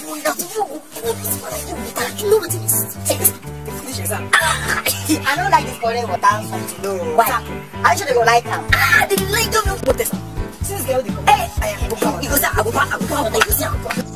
You know what it is? I don't like this foreign water. No. Why? I should go like them. They like them. Since girl, hey, you go say, I go